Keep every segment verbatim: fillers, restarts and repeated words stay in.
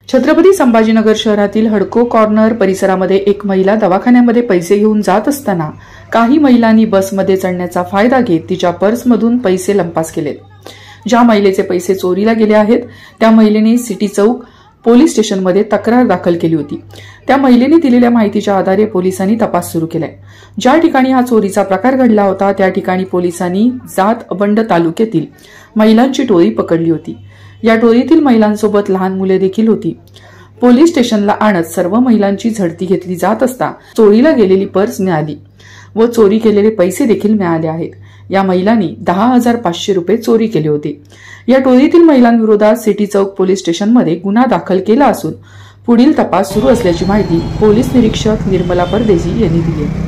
छत्रपती संभाजीनगर शहरातील हडको कॉर्नर परिसरामध्ये एक महिला दवाखान्यामध्ये पैसे घेऊन जात असताना काही महिलांनी बसमध्ये चढण्याचा फायदा घेत तिच्या पर्समधून पैसे लंपास केलेत। ज्या महिलेचे पैसे चोरीला गेले आहेत त्या महिलेने सिटी चौक पोलीस स्टेशनमध्ये तक्रार दाखल केली होती। त्या महिलेने दिलेल्या माहितीच्या आधारे पोलिसांनी तपास सुरू केलाय। ज्या ठिकाणी हा चोरीचा प्रकार घडला होता त्या ठिकाणी पोलिसांनी जात बंड तालुक्यातील महिलांची टोळी पकडली होती। या टोळीतील महिलांसोबत लहान मुले देखील होती। पोलीस स्टेशनला आणत सर्व महिलांची झडती घेतली जात असता चोरीला गेलेली पर्स मिळाली व चोरी केलेले पैसे देखील मिळाले आहेत। या महिलांनी दहा हजार पाचशे रुपये चोरी केले होते। या टोळीतील महिलांविरोधात सिटी चौक पोलीस स्टेशनमध्ये गुन्हा दाखल केला असून पुढील तपास सुरू असल्याची माहिती पोलीस निरीक्षक निर्मला परदेशी यांनी दिली आहे।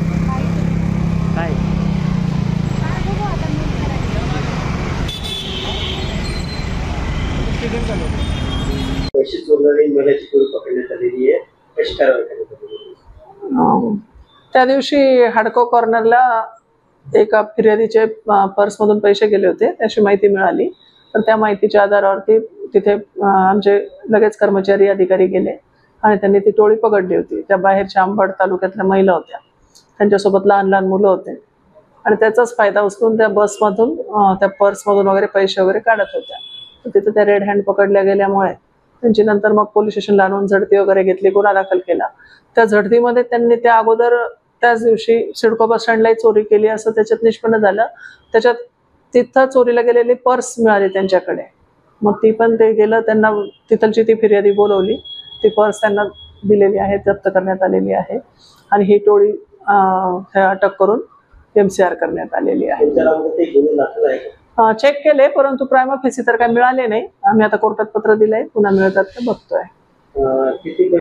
पैसे चोरणारी महिलेची टोळी पकडण्यात आलेली आहे। कशी कारवाई करण्यात आली? त्या दिवशी हडको कॉर्नरला एका फिर्यादीचे पर्समधून पैसे गेले होते त्याची माहिती मिळाली। तर त्या माहितीच्या आधारावरती तिथे आमचे लगेच कर्मचारी अधिकारी गेले आणि त्यांनी ती टोळी पकडली होती। त्या बाहेरच्या अंबड तालुक्यातल्या महिला होत्या, त्यांच्यासोबत लहान लहान मुलं होते आणि त्याचाच फायदा उचलून त्या बसमधून त्या पर्समधून वगैरे पैसे वगैरे काढत होत्या। तिथे त्या रेड हँड पकडल्या गेल्यामुळे त्यांची नंतर मग पोलीस स्टेशनला आणून झडती वगैरे घेतली, गुन्हा दाखल केला। त्या झडतीमध्ये त्यांनी त्या अगोदर त्याच दिवशी सिडको बस स्टँडलाही चोरी केली असं त्याच्यात निष्पन्न झालं। त्याच्यात तिथं चोरीला गेलेली पर्स मिळाली त्यांच्याकडे, मग ती पण ते गेलं, त्यांना तिथलची ती फिर्यादी बोलवली, ती पर्स त्यांना दिलेली आहे, जप्त करण्यात आलेली आहे आणि ही टोळी अटक करून एमसीआर करण्यात आलेली आहे। चेक केले परंतु प्रायमा फेसी तर काय मिळाले नाही। आम्ही आता कोर्टात पत्र दिलंय, पुन्हा मिळतात ते बघतोय।